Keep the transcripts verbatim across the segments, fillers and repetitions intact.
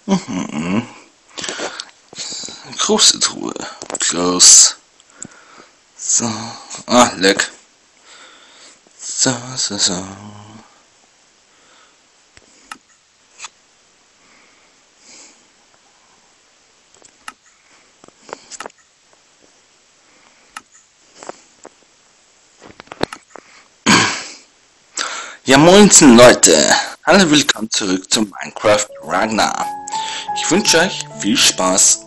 Mhm. Große Truhe. Groß. So. Ah, leck. So, so, so. Ja, moinsen Leute. Hallo, willkommen zurück zu Minecraft Ragnar. Ich wünsche euch viel Spaß.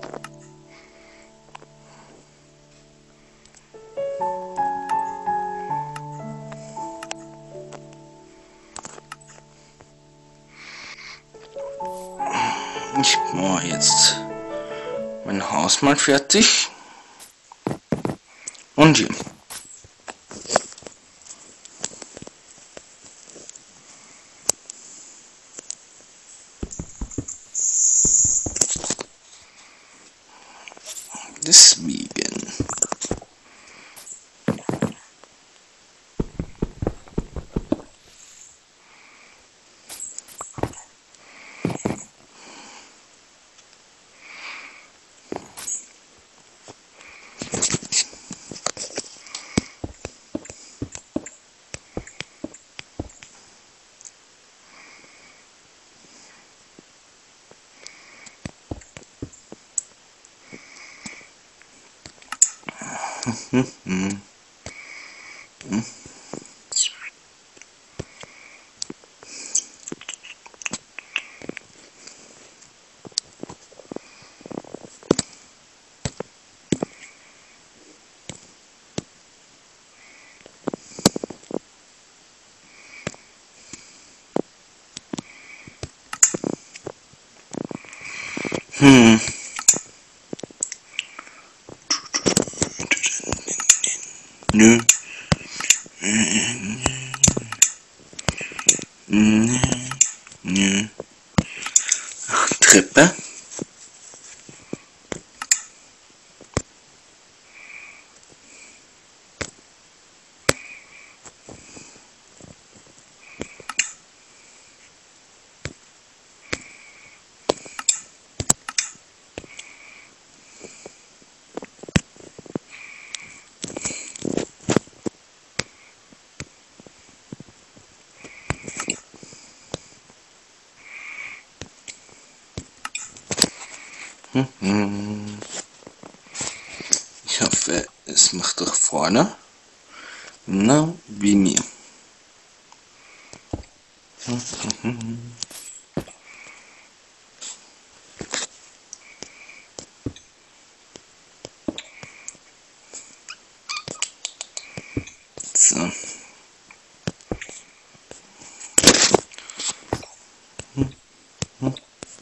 Ich mache jetzt mein Haus mal fertig. Und hier. Deswegen. Hm, hm. Hm. Hm. Nö. Nö. Nö. Ach, Treppe. Hm, hm. Ich hoffe, es macht doch vorne. Genau wie mir. Hm, hm, hm. So. Hm, hm.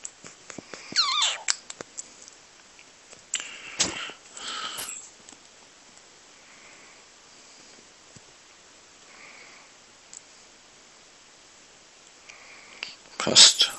Passt.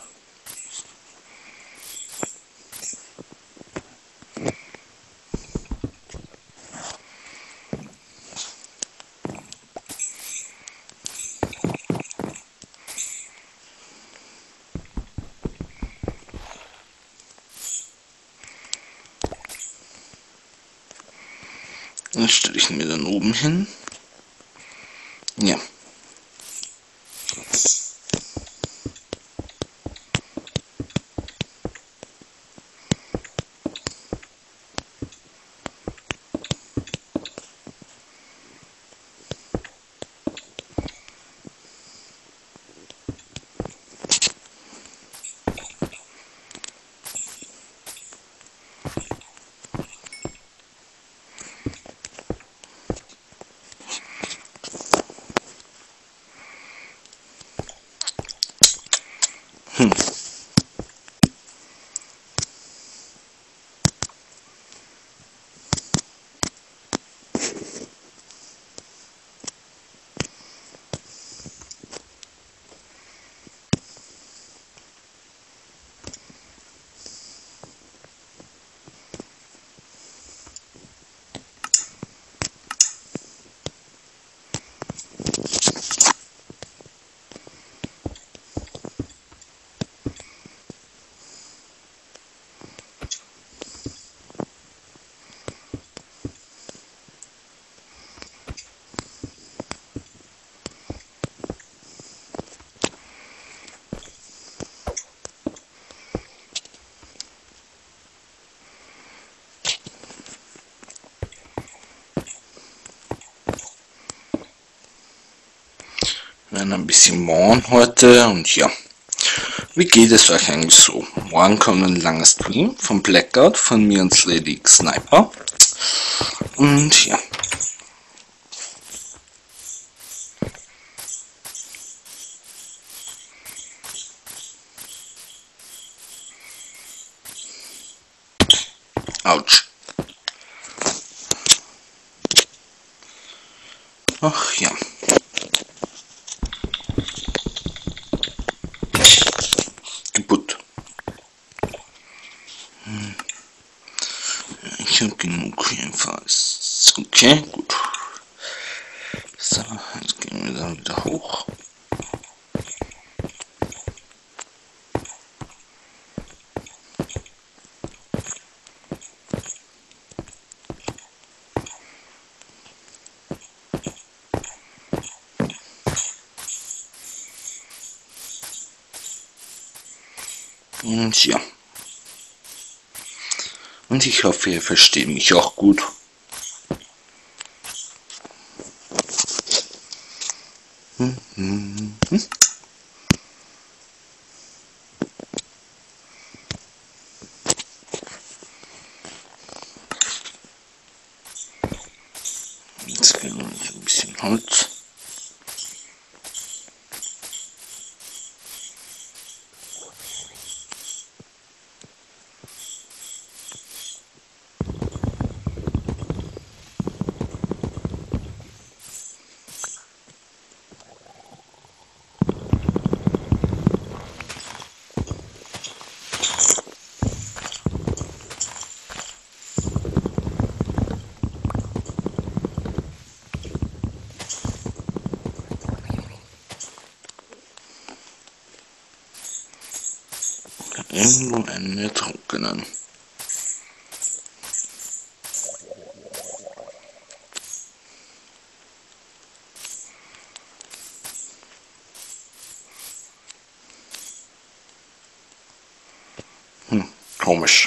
Das stelle ich mir dann oben hin. Ja. Hm. werden ein bisschen morgen heute und ja. Wie geht es euch eigentlich so? Morgen kommt ein langer Stream vom Blackout von mir und Lady Sniper. Und ja. Autsch. Ach ja. Kaputt. Hm. Ich habe genug jedenfalls. Okay, gut. So, jetzt gehen wir dann wieder hoch. Und ja. Und ich hoffe, ihr versteht mich auch gut. Hm, hm, hm. Jetzt gehen wir ein bisschen Holz. Irgendwo einen Ertrunkenen. Hm, komisch.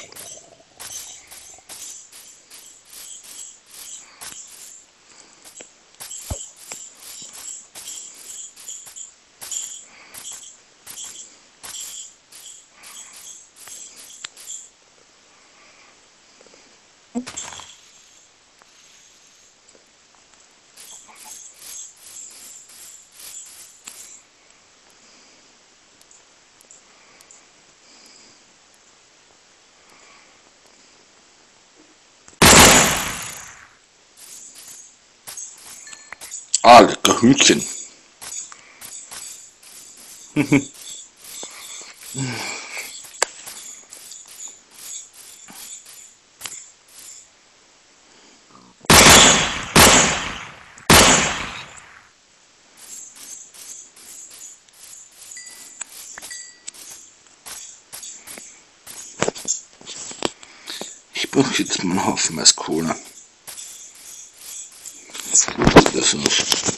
Ah, lecker Hühnchen. Ich brauche jetzt mal einen Haufen als Kohle. Das ist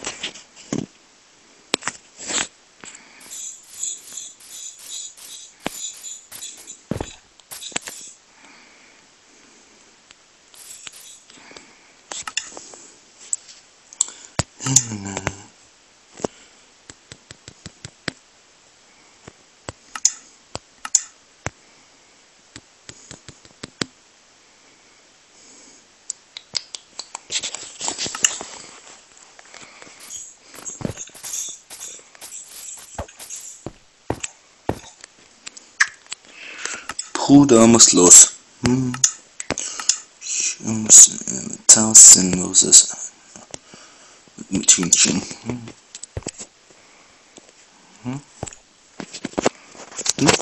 Bruder muss los. Hm. Ich muss äh, tausendloses mit Hühnchen. Hm. Hm. Hm.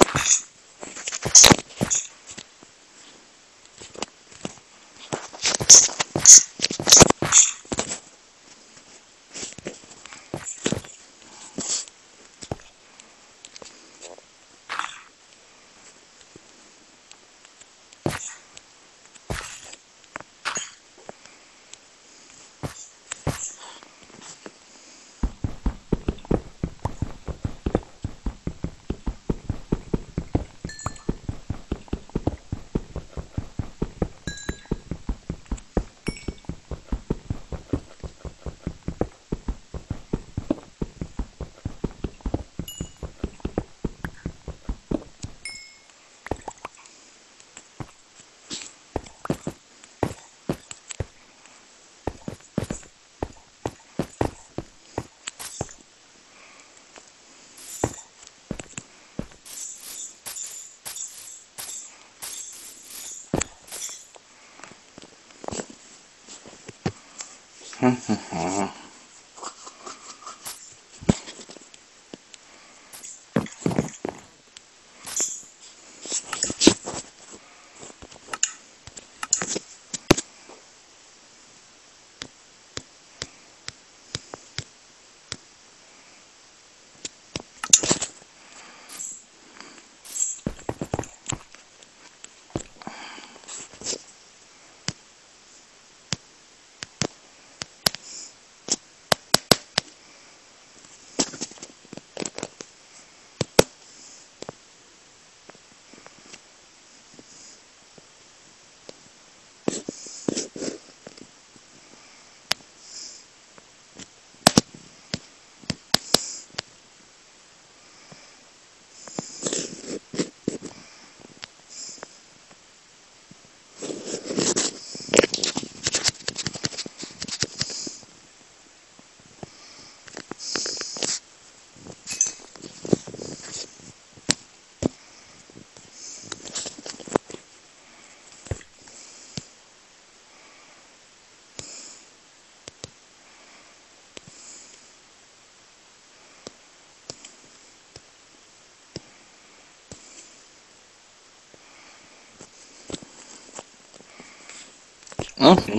اهو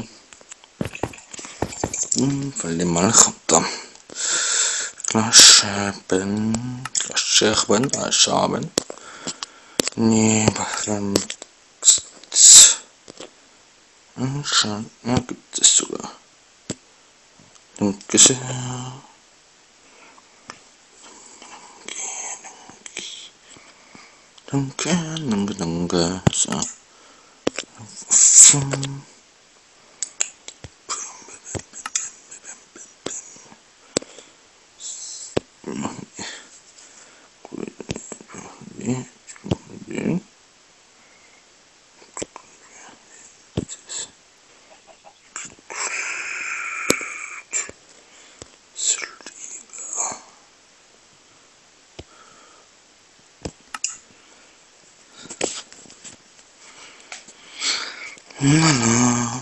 نخلي mal خطة Klascheben, Klascheben, Schaben. Nee, beim Anschauen, ja, gibt es sogar. Danke sehr. Danke, danke, danke. So. La la.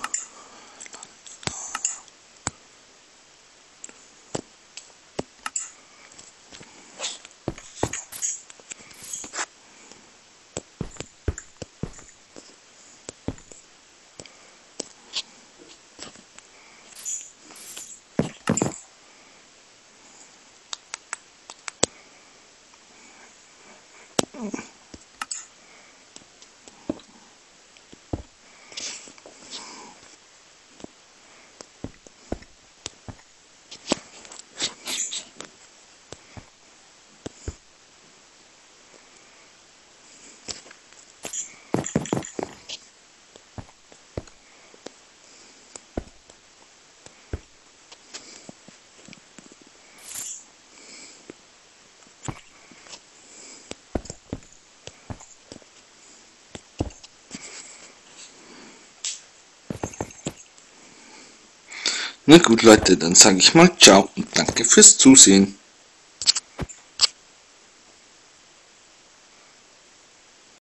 Na gut, Leute, dann sage ich mal ciao und danke fürs Zusehen.